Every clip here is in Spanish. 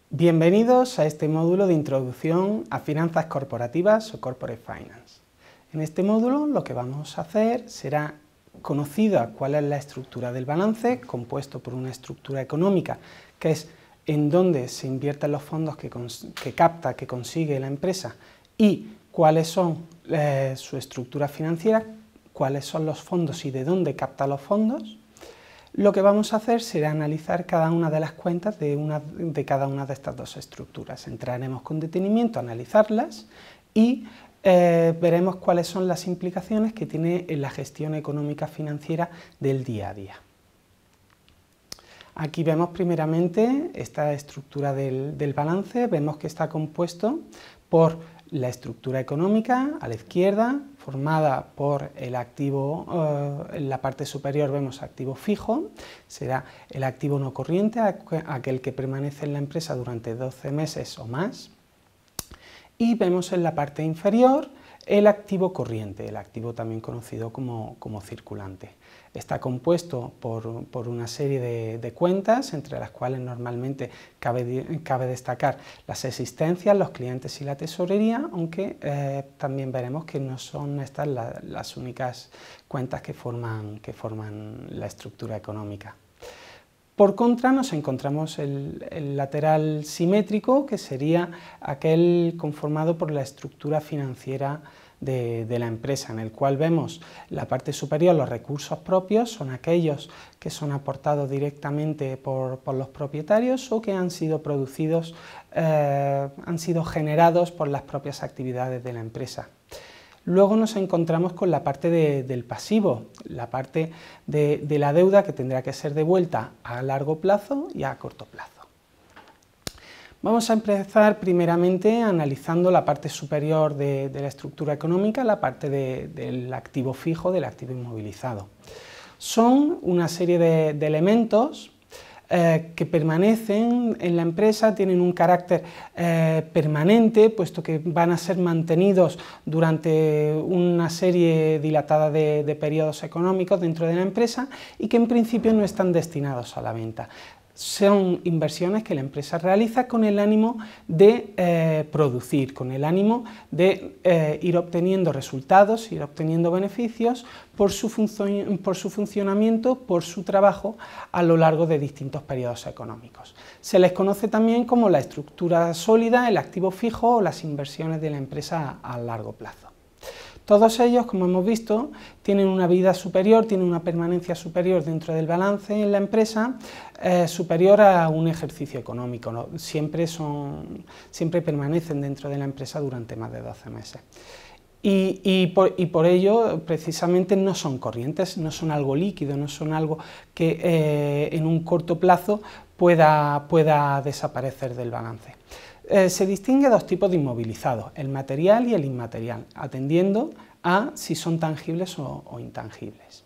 Bienvenidos a este módulo de introducción a finanzas corporativas o corporate finance. En este módulo lo que vamos a hacer será conocida cuál es la estructura del balance, compuesto por una estructura económica, que es en dónde se invierten los fondos que capta, que consigue la empresa, y cuáles son su estructura financiera, cuáles son los fondos y de dónde capta los fondos. Lo que vamos a hacer será analizar cada una de las cuentas de cada una de estas dos estructuras. Entraremos con detenimiento a analizarlas y veremos cuáles son las implicaciones que tiene en la gestión económica financiera del día a día. Aquí vemos primeramente esta estructura del balance, vemos que está compuesto por la estructura económica a la izquierda, formada por el activo, en la parte superior vemos activo fijo, será el activo no corriente, aquel que permanece en la empresa durante 12 meses o más, y vemos en la parte inferior el activo corriente, el activo también conocido como circulante. Está compuesto por una serie de cuentas, entre las cuales normalmente cabe destacar las existencias, los clientes y la tesorería, aunque también veremos que no son estas las únicas cuentas que forman la estructura económica. Por contra, nos encontramos el lateral simétrico, que sería aquel conformado por la estructura financiera de la empresa, en el cual vemos la parte superior, los recursos propios, son aquellos que son aportados directamente por los propietarios o que han sido producidos, han sido generados por las propias actividades de la empresa. Luego nos encontramos con la parte del pasivo, la parte de la deuda que tendrá que ser devuelta a largo plazo y a corto plazo. Vamos a empezar primeramente analizando la parte superior de la estructura económica, la parte del activo fijo, del activo inmovilizado. Son una serie de elementos que permanecen en la empresa, tienen un carácter permanente, puesto que van a ser mantenidos durante una serie dilatada de periodos económicos dentro de la empresa y que en principio no están destinados a la venta. Son inversiones que la empresa realiza con el ánimo de producir, con el ánimo de ir obteniendo resultados, ir obteniendo beneficios por su funcionamiento, por su trabajo a lo largo de distintos periodos económicos. Se les conoce también como la estructura sólida, el activo fijo o las inversiones de la empresa a largo plazo. Todos ellos, como hemos visto, tienen una vida superior, tienen una permanencia superior dentro del balance en la empresa, superior a un ejercicio económico, ¿no? Siempre permanecen dentro de la empresa durante más de 12 meses. Y por ello, precisamente, no son corrientes, no son algo líquido, no son algo que en un corto plazo pueda desaparecer del balance. Se distingue dos tipos de inmovilizados, el material y el inmaterial, atendiendo a si son tangibles o intangibles.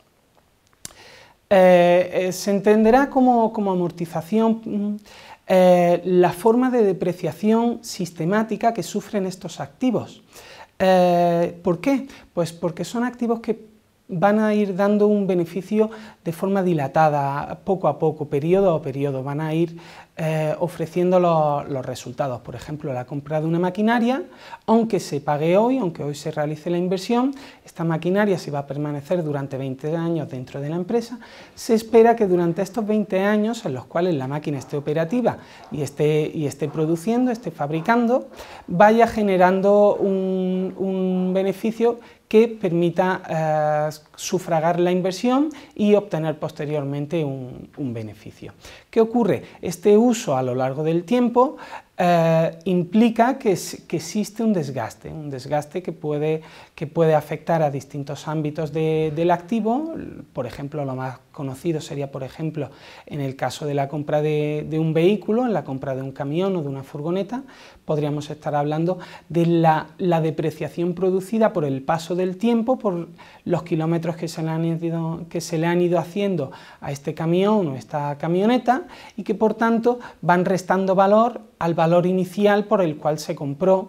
Se entenderá como amortización la forma de depreciación sistemática que sufren estos activos. ¿Por qué? Pues porque son activos que van a ir dando un beneficio de forma dilatada, poco a poco, periodo a periodo, van a ir ofreciendo los resultados. Por ejemplo, la compra de una maquinaria, aunque se pague hoy, aunque hoy se realice la inversión, esta maquinaria se va a permanecer durante 20 años dentro de la empresa, se espera que durante estos 20 años en los cuales la máquina esté operativa y esté produciendo, esté fabricando, vaya generando un beneficio que permita sufragar la inversión y obtener posteriormente un beneficio. ¿Qué ocurre? Este uso a lo largo del tiempo implica que existe un desgaste que puede afectar a distintos ámbitos del activo. Por ejemplo, lo más conocido sería, por ejemplo, en el caso de la compra de un vehículo, en la compra de un camión o de una furgoneta, podríamos estar hablando de la depreciación producida por el paso del tiempo, por los kilómetros que se le han ido haciendo a este camión o esta camioneta y que por tanto van restando valor al valor inicial por el cual se compró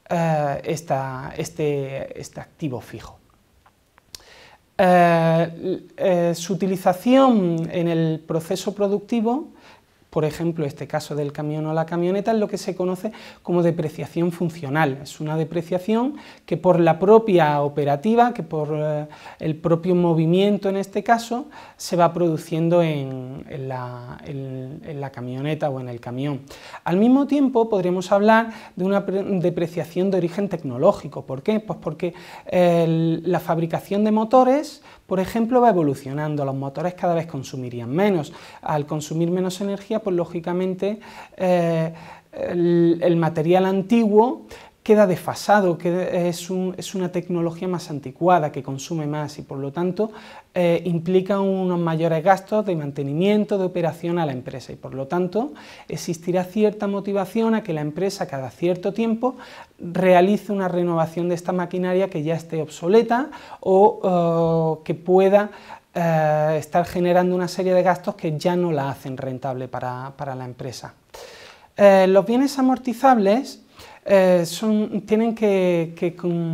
este activo fijo. Su utilización en el proceso productivo por ejemplo este caso del camión o la camioneta, es lo que se conoce como depreciación funcional. Es una depreciación que por la propia operativa, que por el propio movimiento en este caso, se va produciendo en la camioneta o en el camión. Al mismo tiempo podríamos hablar de una depreciación de origen tecnológico. ¿Por qué? Pues porque la fabricación de motores, por ejemplo, va evolucionando, los motores cada vez consumirían menos. Al consumir menos energía, pues lógicamente el material antiguo queda desfasado, es una tecnología más anticuada, que consume más y por lo tanto implica unos mayores gastos de mantenimiento, de operación a la empresa y por lo tanto existirá cierta motivación a que la empresa cada cierto tiempo realice una renovación de esta maquinaria que ya esté obsoleta o que pueda estar generando una serie de gastos que ya no la hacen rentable para la empresa. Los bienes amortizables tienen que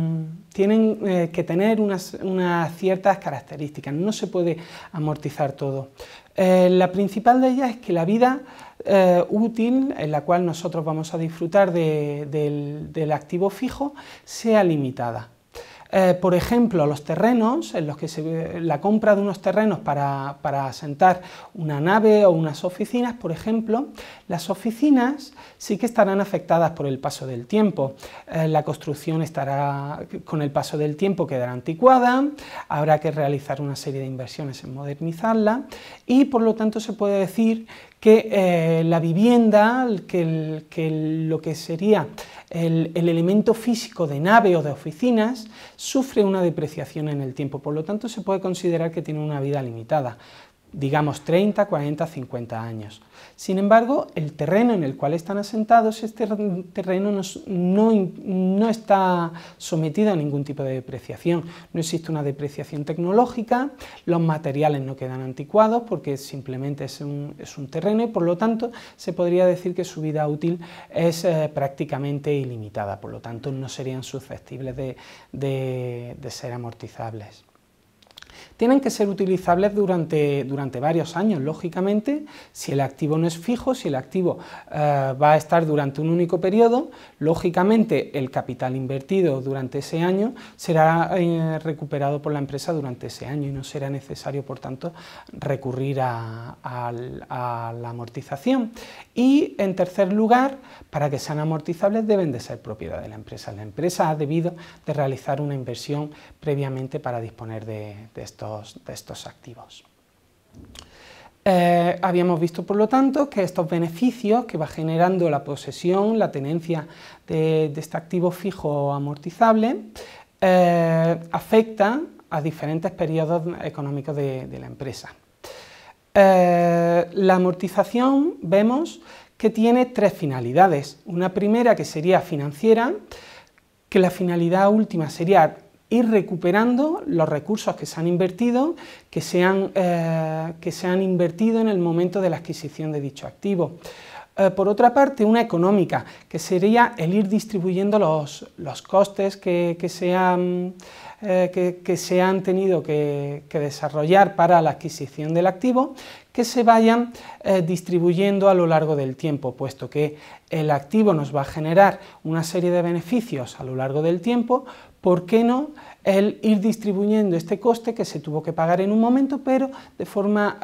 tener unas ciertas características, no se puede amortizar todo. La principal de ellas es que la vida útil, en la cual nosotros vamos a disfrutar del activo fijo, sea limitada. Por ejemplo, los terrenos, en los que la compra de unos terrenos para asentar una nave o unas oficinas, por ejemplo, las oficinas sí que estarán afectadas por el paso del tiempo. La construcción estará, con el paso del tiempo, quedará anticuada, habrá que realizar una serie de inversiones en modernizarla y, por lo tanto, se puede decir que la vivienda, que lo que sería el elemento físico de nave o de oficinas, sufre una depreciación en el tiempo, por lo tanto se puede considerar que tiene una vida limitada, digamos 30, 40, 50 años. Sin embargo, el terreno en el cual están asentados, este terreno no está sometido a ningún tipo de depreciación, no existe una depreciación tecnológica, los materiales no quedan anticuados porque simplemente es un terreno y por lo tanto se podría decir que su vida útil es prácticamente ilimitada, por lo tanto no serían susceptibles de ser amortizables. Tienen que ser utilizables durante varios años, lógicamente, si el activo no es fijo, si el activo va a estar durante un único periodo, lógicamente el capital invertido durante ese año será recuperado por la empresa durante ese año y no será necesario, por tanto, recurrir a la amortización. Y, en tercer lugar, para que sean amortizables deben de ser propiedad de la empresa. La empresa ha debido de realizar una inversión previamente para disponer de estos activos. Habíamos visto, por lo tanto, que estos beneficios que va generando la posesión, la tenencia de este activo fijo o amortizable, afectan a diferentes periodos económicos de la empresa. La amortización vemos que tiene tres finalidades. Una primera que sería financiera, que la finalidad última sería ir recuperando los recursos que se han invertido, que se han invertido en el momento de la adquisición de dicho activo. Por otra parte, una económica, que sería el ir distribuyendo los costes que se han tenido que desarrollar para la adquisición del activo, que se vayan distribuyendo a lo largo del tiempo, puesto que el activo nos va a generar una serie de beneficios a lo largo del tiempo. ¿Por qué no el ir distribuyendo este coste que se tuvo que pagar en un momento, pero de forma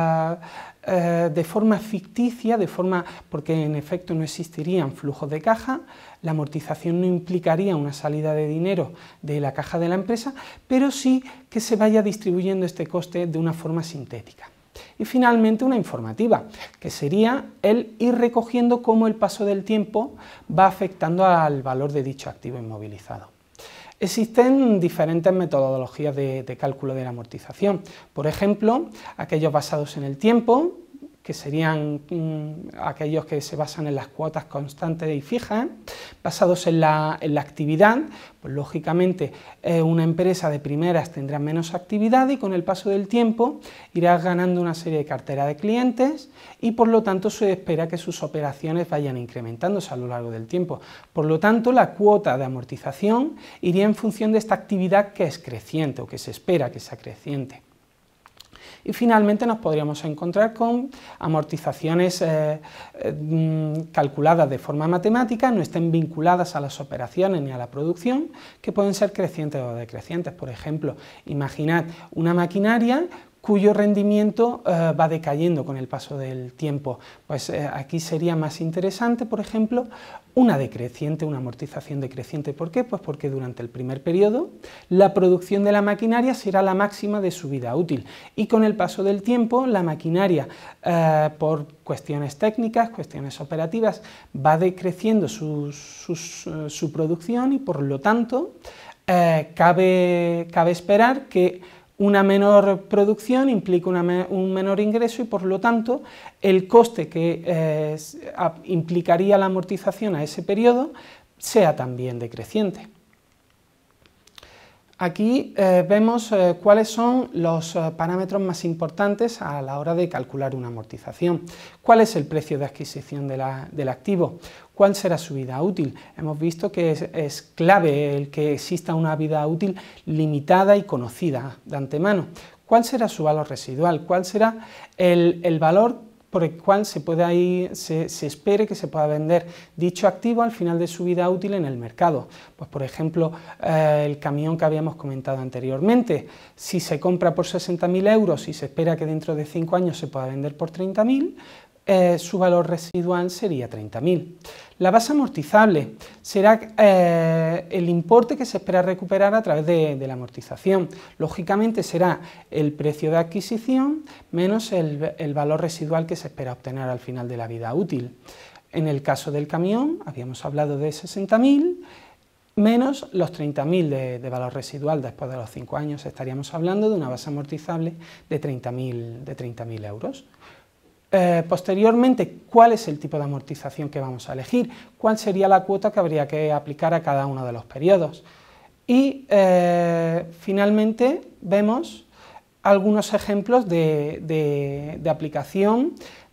ficticia, porque en efecto no existirían flujos de caja, la amortización no implicaría una salida de dinero de la caja de la empresa, pero sí que se vaya distribuyendo este coste de una forma sintética. Y finalmente una informativa, que sería el ir recogiendo cómo el paso del tiempo va afectando al valor de dicho activo inmovilizado. Existen diferentes metodologías de cálculo de la amortización, por ejemplo, aquellos basados en el tiempo, que serían aquellos que se basan en las cuotas constantes y fijas, basados en la actividad, pues lógicamente una empresa de primeras tendrá menos actividad y con el paso del tiempo irá ganando una serie de cartera de clientes y por lo tanto se espera que sus operaciones vayan incrementándose a lo largo del tiempo. Por lo tanto, la cuota de amortización iría en función de esta actividad que es creciente o que se espera que sea creciente. Y finalmente nos podríamos encontrar con amortizaciones calculadas de forma matemática, no estén vinculadas a las operaciones ni a la producción, que pueden ser crecientes o decrecientes. Por ejemplo, imaginad una maquinaria cuyo rendimiento va decayendo con el paso del tiempo. Pues aquí sería más interesante, por ejemplo, una decreciente, una amortización decreciente. ¿Por qué? Pues porque durante el primer periodo la producción de la maquinaria será la máxima de su vida útil y con el paso del tiempo la maquinaria, por cuestiones técnicas, cuestiones operativas, va decreciendo su producción y por lo tanto cabe esperar que una menor producción implica un menor ingreso y por lo tanto el coste que implicaría la amortización a ese periodo sea también decreciente. Aquí vemos cuáles son los parámetros más importantes a la hora de calcular una amortización. ¿Cuál es el precio de adquisición del activo? ¿Cuál será su vida útil? Hemos visto que es clave el que exista una vida útil limitada y conocida de antemano. ¿Cuál será su valor residual? ¿Cuál será el valor por el cual se espere que se pueda vender dicho activo al final de su vida útil en el mercado? Pues por ejemplo, el camión que habíamos comentado anteriormente, si se compra por 60.000 euros y se espera que dentro de 5 años se pueda vender por 30.000, su valor residual sería 30.000. La base amortizable será el importe que se espera recuperar a través de la amortización. Lógicamente será el precio de adquisición menos el valor residual que se espera obtener al final de la vida útil. En el caso del camión, habíamos hablado de 60.000, menos los 30.000 de valor residual después de los 5 años, estaríamos hablando de una base amortizable de 30.000 euros. Posteriormente, ¿cuál es el tipo de amortización que vamos a elegir? ¿Cuál sería la cuota que habría que aplicar a cada uno de los periodos? Y finalmente vemos algunos ejemplos de aplicación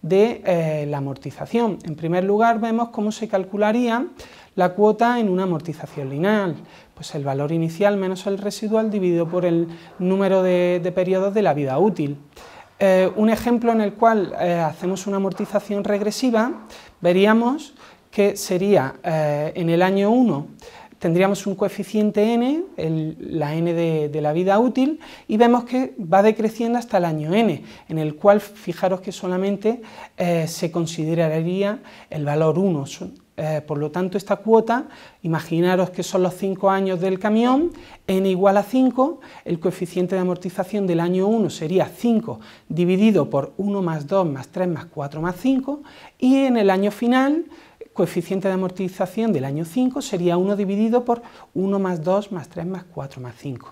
de la amortización. En primer lugar, vemos cómo se calcularía la cuota en una amortización lineal, pues el valor inicial menos el residual dividido por el número de periodos de la vida útil. Un ejemplo en el cual hacemos una amortización regresiva, veríamos que sería en el año 1 tendríamos un coeficiente n, la n de la vida útil, y vemos que va decreciendo hasta el año n, en el cual fijaros que solamente se consideraría el valor 1. Por lo tanto, esta cuota, imaginaros que son los 5 años del camión, n igual a 5, el coeficiente de amortización del año 1 sería 5 dividido por 1 más 2 más 3 más 4 más 5, y en el año final, coeficiente de amortización del año 5 sería 1 dividido por 1 más 2 más 3 más 4 más 5.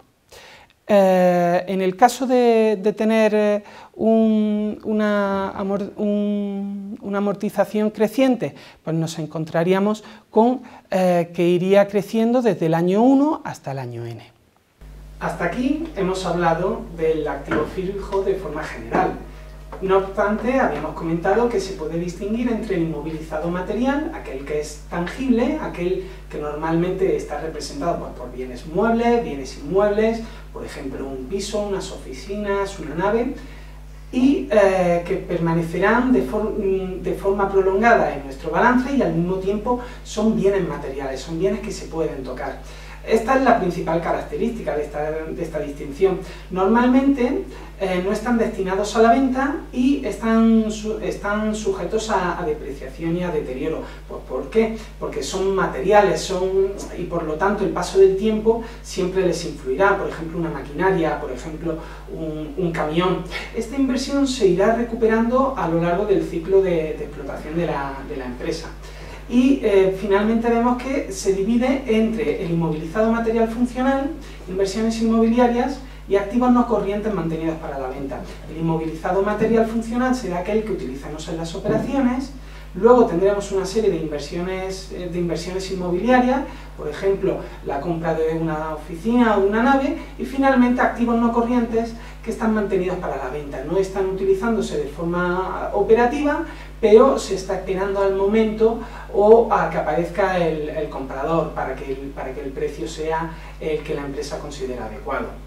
En el caso de tener una amortización creciente, pues nos encontraríamos con que iría creciendo desde el año 1 hasta el año n. Hasta aquí hemos hablado del activo fijo de forma general. No obstante, habíamos comentado que se puede distinguir entre el inmovilizado material, aquel que es tangible, aquel que normalmente está representado por bienes muebles, bienes inmuebles, por ejemplo un piso, unas oficinas, una nave, y que permanecerán de forma prolongada en nuestro balance y al mismo tiempo son bienes materiales, son bienes que se pueden tocar. Esta es la principal característica de esta distinción. Normalmente no están destinados a la venta y están sujetos a depreciación y a deterioro. Pues, ¿por qué? Porque son materiales y por lo tanto el paso del tiempo siempre les influirá. Por ejemplo, una maquinaria, por ejemplo, un camión. Esta inversión se irá recuperando a lo largo del ciclo de explotación de la empresa. Y finalmente vemos que se divide entre el inmovilizado material funcional, inversiones inmobiliarias y activos no corrientes mantenidos para la venta. El inmovilizado material funcional será aquel que utilizamos en las operaciones. Luego tendremos una serie de inversiones inmobiliarias, por ejemplo, la compra de una oficina o de una nave, y finalmente activos no corrientes que están mantenidos para la venta. No están utilizándose de forma operativa, pero se está esperando al momento o a que aparezca el comprador para que el precio sea el que la empresa considera adecuado.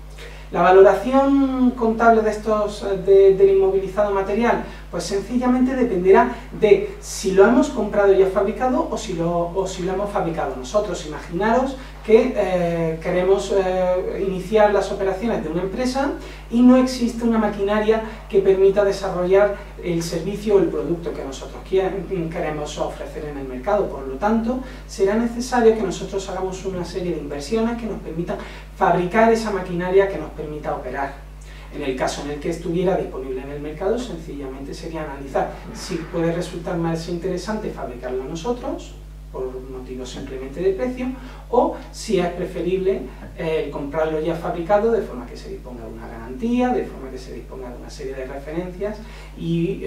La valoración contable de del inmovilizado material, pues sencillamente dependerá de si lo hemos comprado ya fabricado o si lo hemos fabricado nosotros. Imaginaros que queremos iniciar las operaciones de una empresa y no existe una maquinaria que permita desarrollar el servicio o el producto que nosotros queremos ofrecer en el mercado. Por lo tanto, será necesario que nosotros hagamos una serie de inversiones que nos permitan fabricar esa maquinaria que nos permita operar. En el caso en el que estuviera disponible en el mercado, sencillamente sería analizar si puede resultar más interesante fabricarlo nosotros, por motivos simplemente de precio, o si es preferible comprarlo ya fabricado de forma que se disponga de una garantía, de forma que se disponga de una serie de referencias y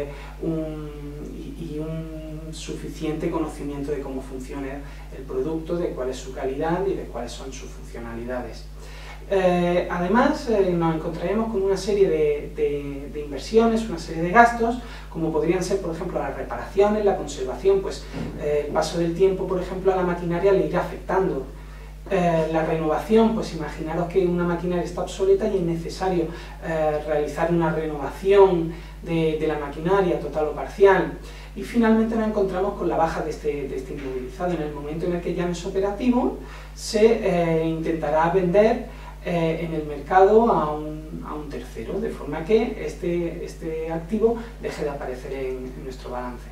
un suficiente conocimiento de cómo funciona el producto, de cuál es su calidad y de cuáles son sus funcionalidades. Además, nos encontraremos con una serie de inversiones, una serie de gastos, como podrían ser, por ejemplo, las reparaciones, la conservación, pues el paso del tiempo, por ejemplo, a la maquinaria le irá afectando. La renovación, pues imaginaros que una maquinaria está obsoleta y es necesario realizar una renovación de la maquinaria, total o parcial. Y finalmente nos encontramos con la baja de este inmovilizado. En el momento en el que ya no es operativo, se intentará vender en el mercado a un tercero, de forma que este activo deje de aparecer en nuestro balance.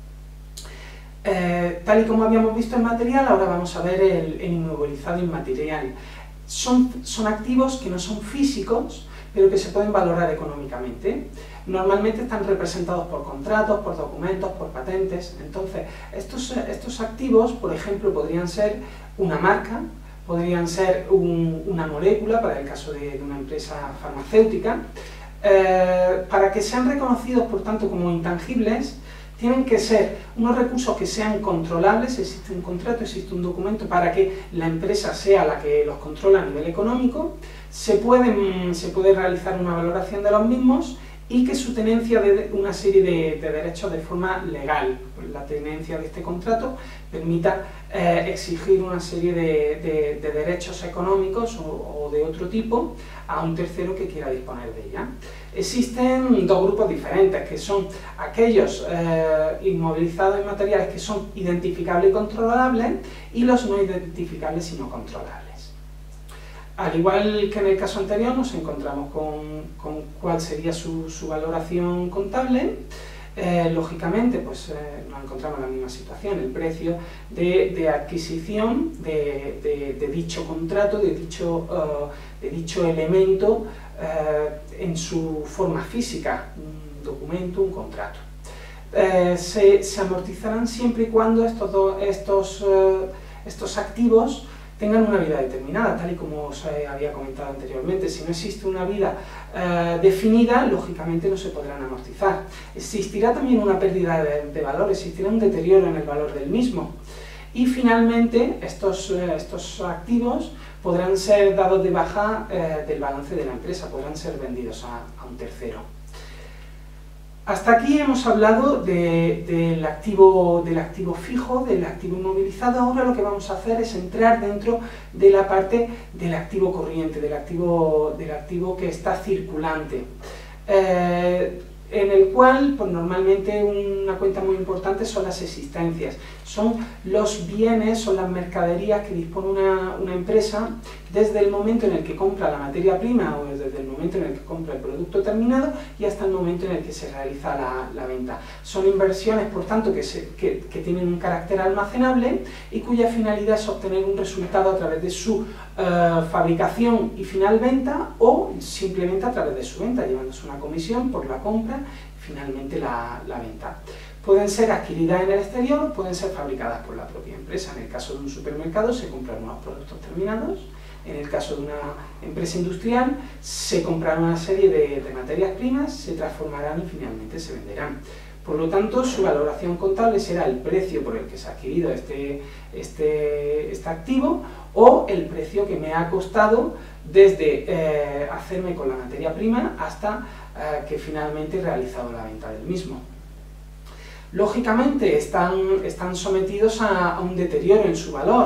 Tal y como habíamos visto en material, ahora vamos a ver el inmovilizado inmaterial. Son activos que no son físicos, pero que se pueden valorar económicamente. Normalmente están representados por contratos, por documentos, por patentes. Entonces, estos activos, por ejemplo, podrían ser una marca, podrían ser una molécula, para el caso de una empresa farmacéutica. Para que sean reconocidos, por tanto, como intangibles, tienen que ser unos recursos que sean controlables. Existe un contrato, existe un documento para que la empresa sea la que los controla a nivel económico. Se puede realizar una valoración de los mismos y que su tenencia de una serie de derechos de forma legal, la tenencia de este contrato, permita exigir una serie de derechos económicos o de otro tipo a un tercero que quiera disponer de ella. Existen dos grupos diferentes, que son aquellos inmovilizados inmateriales que son identificables y controlables, y los no identificables y no controlables. Al igual que en el caso anterior, nos encontramos con cuál sería su valoración contable. Lógicamente, pues nos encontramos en la misma situación, el precio de adquisición de dicho contrato, de dicho elemento en su forma física, un documento, un contrato. Se amortizarán siempre y cuando estos activos tengan una vida determinada, tal y como os había comentado anteriormente. Si no existe una vida definida, lógicamente no se podrán amortizar. Existirá también una pérdida de valor, existirá un deterioro en el valor del mismo. Y finalmente, estos activos podrán ser dados de baja del balance de la empresa, podrán ser vendidos a un tercero. Hasta aquí hemos hablado del activo fijo, del activo inmovilizado. Ahora lo que vamos a hacer es entrar dentro de la parte del activo corriente, del activo que está circulante, en el cual pues, normalmente una cuenta muy importante son las existencias. Son los bienes, son las mercaderías que dispone una empresa desde el momento en el que compra la materia prima o desde el momento en el que compra el producto terminado y hasta el momento en el que se realiza la venta. Son inversiones, por tanto, que tienen un carácter almacenable y cuya finalidad es obtener un resultado a través de su fabricación y final venta, o simplemente a través de su venta, llevándose una comisión por la compra y finalmente la venta. Pueden ser adquiridas en el exterior, pueden ser fabricadas por la propia empresa. En el caso de un supermercado se compran unos productos terminados, en el caso de una empresa industrial se comprarán una serie de materias primas, se transformarán y finalmente se venderán. Por lo tanto, su valoración contable será el precio por el que se ha adquirido este activo o el precio que me ha costado desde hacerme con la materia prima hasta que finalmente he realizado la venta del mismo. Lógicamente están sometidos a un deterioro en su valor.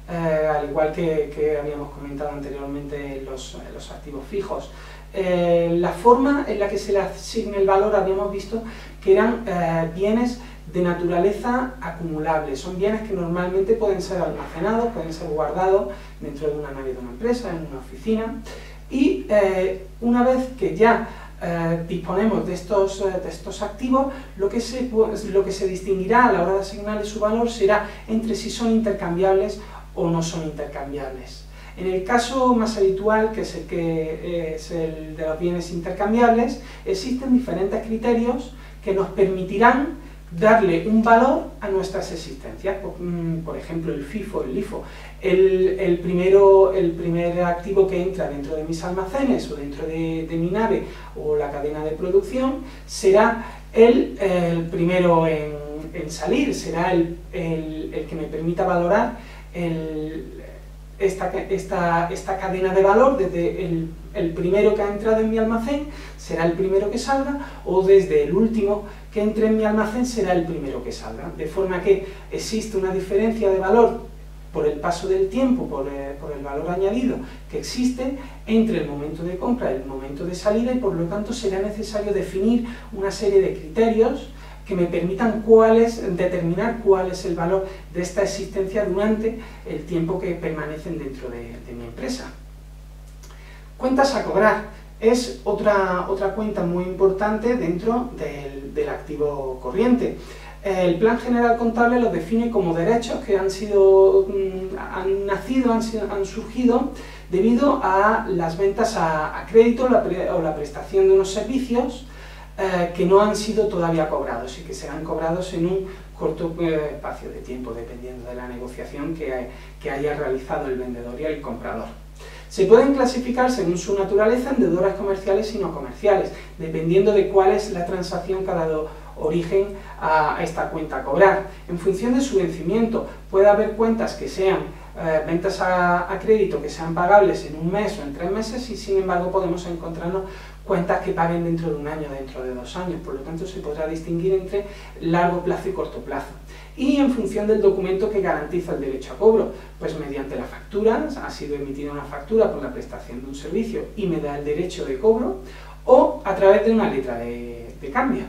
al igual que habíamos comentado anteriormente los activos fijos. La forma en la que se le asigna el valor habíamos visto que eran bienes de naturaleza acumulable, son bienes que normalmente pueden ser almacenados, pueden ser guardados dentro de una nave de una empresa, en una oficina, y una vez que ya disponemos de estos activos, lo que se distinguirá a la hora de asignarle su valor será entre si son intercambiables o no son intercambiables. En el caso más habitual, que es el de los bienes intercambiables, existen diferentes criterios que nos permitirán darle un valor a nuestras existencias. Por ejemplo, el FIFO, el LIFO, el primer activo que entra dentro de mis almacenes o dentro de mi nave o la cadena de producción será el primero en salir, será el que me permita valorar esta cadena de valor, desde el primero que ha entrado en mi almacén será el primero que salga, o desde el último que entre en mi almacén será el primero que salga, de forma que existe una diferencia de valor por el paso del tiempo, por el valor añadido que existe entre el momento de compra y el momento de salida, y por lo tanto será necesario definir una serie de criterios que me permitan determinar cuál es el valor de esta existencia durante el tiempo que permanecen dentro de mi empresa. Cuentas a cobrar es otra cuenta muy importante dentro del activo corriente. El Plan General Contable los define como derechos que han surgido debido a las ventas a crédito o la prestación de unos servicios que no han sido todavía cobrados y que serán cobrados en un corto espacio de tiempo, dependiendo de la negociación que haya realizado el vendedor y el comprador. Se pueden clasificar según su naturaleza en deudores comerciales y no comerciales, dependiendo de cuál es la transacción que ha dado origen a esta cuenta a cobrar. En función de su vencimiento, puede haber cuentas que sean ventas a crédito que sean pagables en un mes o en 3 meses, y sin embargo podemos encontrarnos cuentas que paguen dentro de 1 año, dentro de 2 años, por lo tanto se podrá distinguir entre largo plazo y corto plazo. Y en función del documento que garantiza el derecho a cobro, pues mediante la factura, ha sido emitida una factura por la prestación de un servicio y me da el derecho de cobro, o a través de una letra de cambio.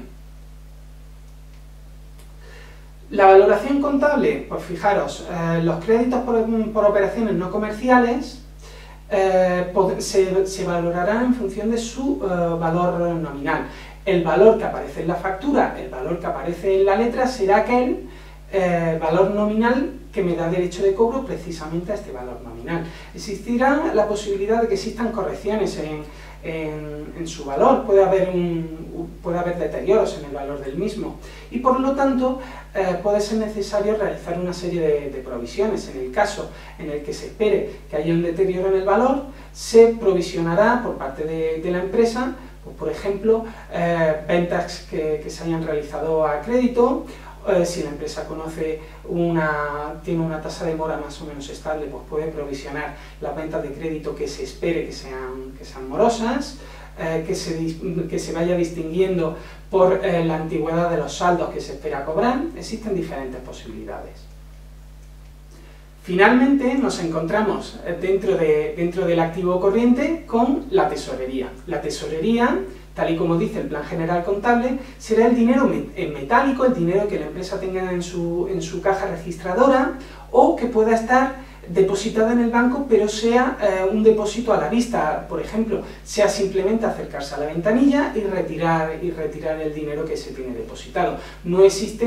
La valoración contable, pues fijaros, los créditos por operaciones no comerciales se valorarán en función de su valor nominal. El valor que aparece en la factura, el valor que aparece en la letra, será aquel valor nominal que me da derecho de cobro precisamente a este valor nominal. Existirá la posibilidad de que existan correcciones en su valor, puede haber deterioros en el valor del mismo, y por lo tanto puede ser necesario realizar una serie de provisiones. En el caso en el que se espere que haya un deterioro en el valor, se provisionará por parte de la empresa, pues, por ejemplo, ventas que se hayan realizado a crédito. Si la empresa tiene una tasa de mora más o menos estable, pues puede provisionar las ventas de crédito que se espere que sean morosas, que se vaya distinguiendo por la antigüedad de los saldos que se espera cobrar. Existen diferentes posibilidades. Finalmente nos encontramos dentro del activo corriente con la tesorería. La tesorería, tal y como dice el Plan General Contable, será el dinero en metálico, el dinero que la empresa tenga en su caja registradora, o que pueda estar depositado en el banco, pero sea un depósito a la vista, por ejemplo, sea simplemente acercarse a la ventanilla y retirar el dinero que se tiene depositado. No existe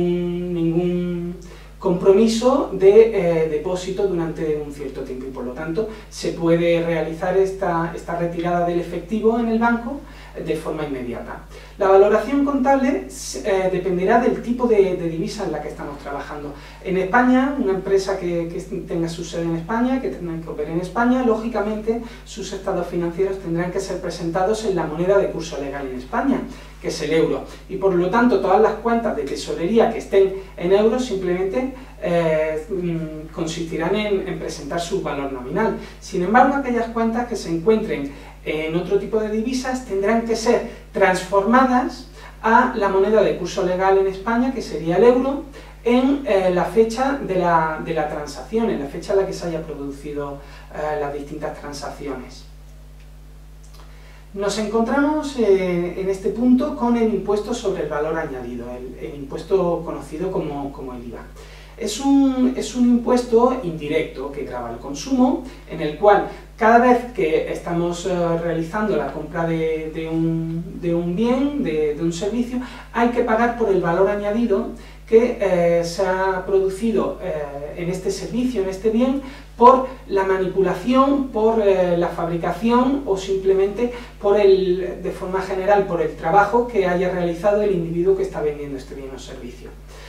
ningún compromiso de depósito durante un cierto tiempo, y por lo tanto se puede realizar esta retirada del efectivo en el banco de forma inmediata. La valoración contable dependerá del tipo de divisa en la que estamos trabajando. En España, una empresa que tenga su sede en España, que opere en España, lógicamente sus estados financieros tendrán que ser presentados en la moneda de curso legal en España, que es el euro, y por lo tanto todas las cuentas de tesorería que estén en euros simplemente consistirán en presentar su valor nominal. Sin embargo, aquellas cuentas que se encuentren en otro tipo de divisas tendrán que ser transformadas a la moneda de curso legal en España, que sería el euro, en la fecha de la transacción, en la fecha en la que se haya producido las distintas transacciones. Nos encontramos en este punto con el impuesto sobre el valor añadido, el impuesto conocido como el IVA. Es un impuesto indirecto que grava el consumo, en el cual cada vez que estamos realizando la compra de un bien, de un servicio, hay que pagar por el valor añadido que se ha producido en este servicio, en este bien, por la manipulación, por la fabricación o simplemente de forma general por el trabajo que haya realizado el individuo que está vendiendo este bien o servicio.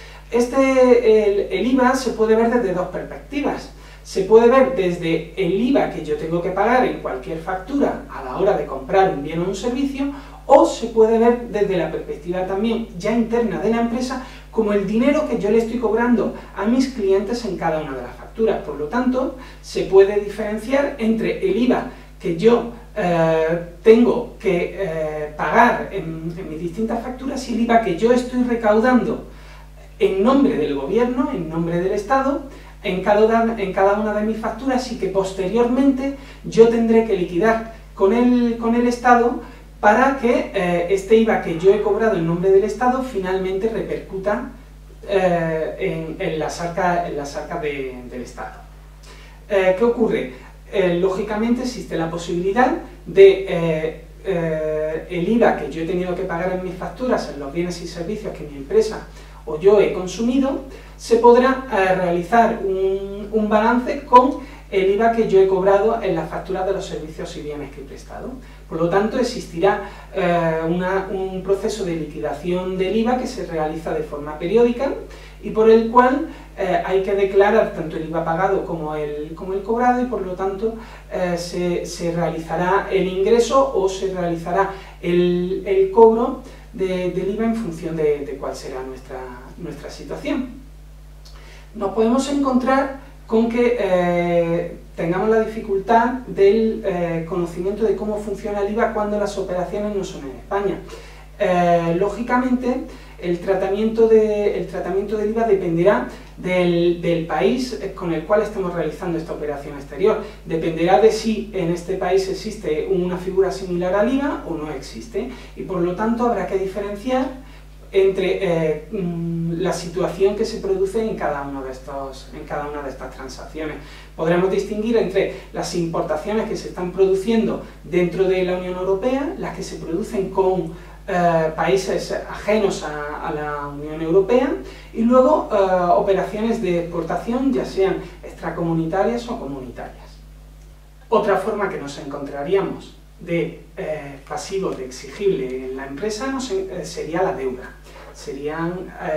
El IVA se puede ver desde dos perspectivas. Se puede ver desde el IVA que yo tengo que pagar en cualquier factura a la hora de comprar un bien o un servicio, o se puede ver desde la perspectiva también ya interna de la empresa como el dinero que yo le estoy cobrando a mis clientes en cada una de las facturas. Por lo tanto, se puede diferenciar entre el IVA que yo tengo que pagar en mis distintas facturas y el IVA que yo estoy recaudando en nombre del gobierno, en nombre del Estado, en cada una de mis facturas, y que posteriormente yo tendré que liquidar con el Estado para que este IVA que yo he cobrado en nombre del Estado finalmente repercuta en las arcas del Estado. ¿Qué ocurre? Lógicamente existe la posibilidad de el IVA que yo he tenido que pagar en mis facturas, en los bienes y servicios que mi empresa o yo he consumido, se podrá realizar un balance con el IVA que yo he cobrado en las facturas de los servicios y bienes que he prestado. Por lo tanto, existirá un proceso de liquidación del IVA que se realiza de forma periódica y por el cual hay que declarar tanto el IVA pagado como el cobrado, y por lo tanto se realizará el ingreso o se realizará el cobro del IVA en función de cuál será nuestra situación. Nos podemos encontrar con que tengamos la dificultad del conocimiento de cómo funciona el IVA cuando las operaciones no son en España. Lógicamente, el tratamiento del IVA dependerá del país con el cual estemos realizando esta operación exterior. Dependerá de si en este país existe una figura similar al IVA o no existe, y por lo tanto habrá que diferenciar entre la situación que se produce en cada una de estas transacciones. Podremos distinguir entre las importaciones que se están produciendo dentro de la Unión Europea, las que se producen con países ajenos a la Unión Europea, y luego operaciones de exportación, ya sean extracomunitarias o comunitarias. Otra forma que nos encontraríamos de pasivo, de exigible en la empresa sería la deuda. Serían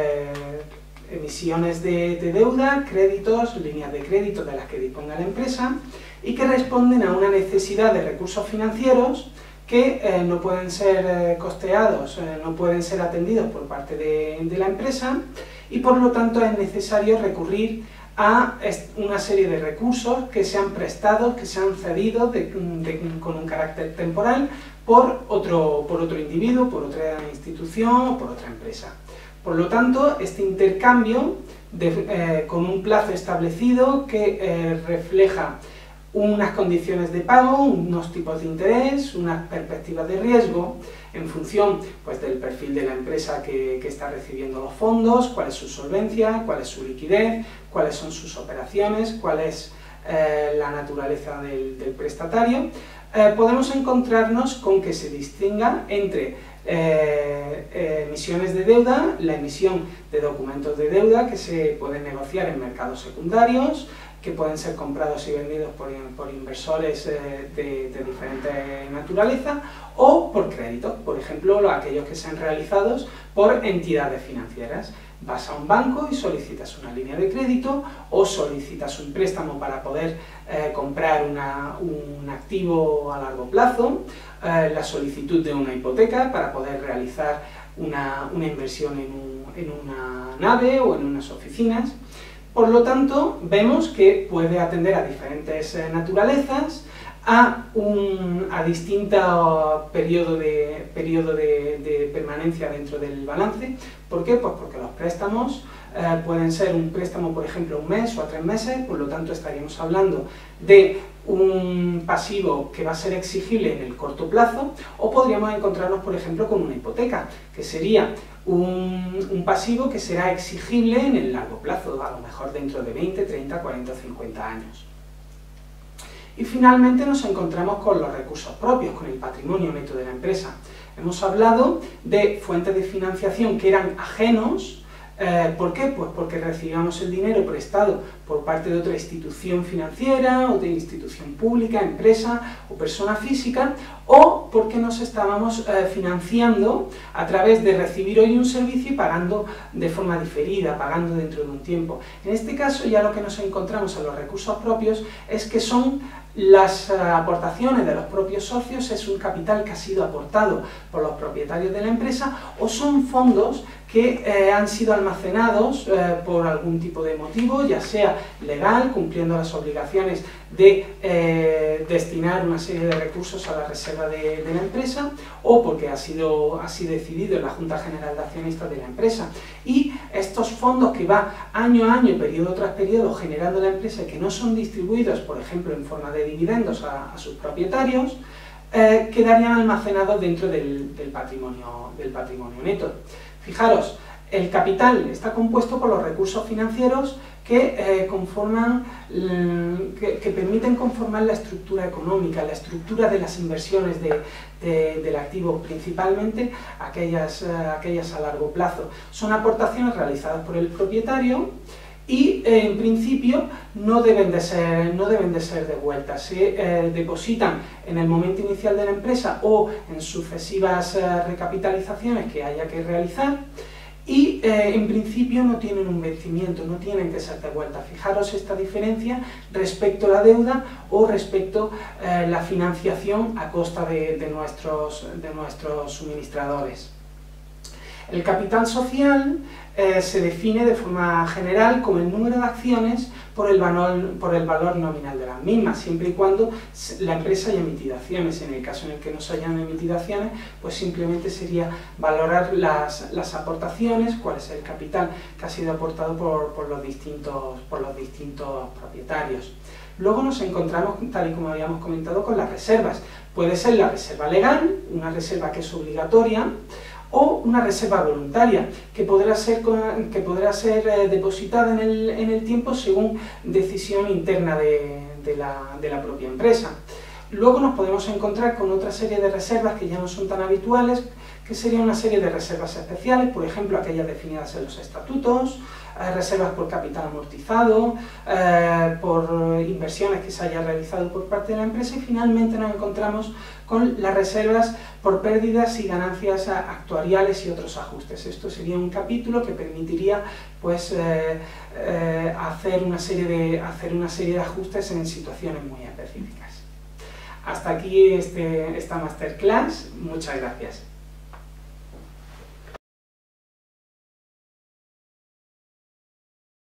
emisiones de deuda, créditos, líneas de crédito de las que disponga la empresa y que responden a una necesidad de recursos financieros que no pueden ser costeados, no pueden ser atendidos por parte de la empresa, y por lo tanto es necesario recurrir a una serie de recursos que sean prestados, que sean cedidos con un carácter temporal por otro individuo, por otra institución o por otra empresa. Por lo tanto, este intercambio con un plazo establecido que refleja unas condiciones de pago, unos tipos de interés, unas perspectivas de riesgo, en función pues, del perfil de la empresa que está recibiendo los fondos, cuál es su solvencia, cuál es su liquidez, cuáles son sus operaciones, cuál es la naturaleza del prestatario. Podemos encontrarnos con que se distinga entre emisiones de deuda, la emisión de documentos de deuda que se pueden negociar en mercados secundarios, que pueden ser comprados y vendidos por inversores de diferente naturaleza, o por créditos, por ejemplo, aquellos que sean realizados por entidades financieras. Vas a un banco y solicitas una línea de crédito o solicitas un préstamo para poder comprar un activo a largo plazo, la solicitud de una hipoteca para poder realizar una inversión en una nave o en unas oficinas. Por lo tanto, vemos que puede atender a diferentes naturalezas, a distintos periodos de permanencia dentro del balance. ¿Por qué? Pues porque los préstamos pueden ser un préstamo, por ejemplo, 1 mes o a 3 meses, por lo tanto estaríamos hablando de un pasivo que va a ser exigible en el corto plazo, o podríamos encontrarnos, por ejemplo, con una hipoteca, que sería un pasivo que será exigible en el largo plazo, a lo mejor dentro de 20, 30, 40 o 50 años. Y finalmente nos encontramos con los recursos propios, con el patrimonio neto de la empresa. Hemos hablado de fuentes de financiación que eran ajenos. ¿Por qué? Pues porque recibíamos el dinero prestado por parte de otra institución financiera, otra institución pública, empresa o persona física, o porque nos estábamos financiando a través de recibir hoy un servicio y pagando de forma diferida, pagando dentro de un tiempo. En este caso ya lo que nos encontramos en los recursos propios es que son las aportaciones de los propios socios, es un capital que ha sido aportado por los propietarios de la empresa, o son fondos que han sido almacenados por algún tipo de motivo, ya sea legal, cumpliendo las obligaciones de destinar una serie de recursos a la reserva de la empresa, o porque ha sido así decidido en la Junta General de Accionistas de la empresa. Y estos fondos que va año a año, periodo tras periodo, generando la empresa y que no son distribuidos, por ejemplo, en forma de dividendos a sus propietarios, quedarían almacenados dentro del patrimonio neto. Fijaros, el capital está compuesto por los recursos financieros que permiten conformar la estructura económica, la estructura de las inversiones del activo, principalmente aquellas a largo plazo. Son aportaciones realizadas por el propietario y en principio no deben de ser devueltas. Se depositan en el momento inicial de la empresa o en sucesivas recapitalizaciones que haya que realizar, y en principio no tienen un vencimiento, no tienen que ser devueltas. Fijaros esta diferencia respecto a la deuda o respecto a la financiación a costa de nuestros suministradores. El capital social se define de forma general como el número de acciones por el valor nominal de las mismas, siempre y cuando la empresa haya emitido acciones. En el caso en el que no se hayan emitido acciones, pues simplemente sería valorar las aportaciones, cuál es el capital que ha sido aportado por los distintos propietarios. Luego nos encontramos, tal y como habíamos comentado, con las reservas. Puede ser la reserva legal, una reserva que es obligatoria, o una reserva voluntaria, que podrá ser depositada en el tiempo según decisión interna de la propia empresa. Luego nos podemos encontrar con otra serie de reservas que ya no son tan habituales, que sería una serie de reservas especiales, por ejemplo aquellas definidas en los estatutos, reservas por capital amortizado, por inversiones que se haya realizado por parte de la empresa, y finalmente nos encontramos con las reservas por pérdidas y ganancias actuariales y otros ajustes. Esto sería un capítulo que permitiría pues, hacer una serie de ajustes en situaciones muy específicas. Hasta aquí esta masterclass. Muchas gracias.